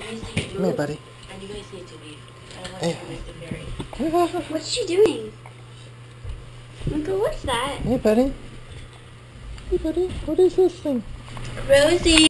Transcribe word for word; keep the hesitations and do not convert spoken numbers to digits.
Come here, buddy. And you guys need to leave. I don't want Hey. you to make them very. What's she doing? Uncle, what's that? Hey, buddy. Hey, buddy. What is this thing? Rosie!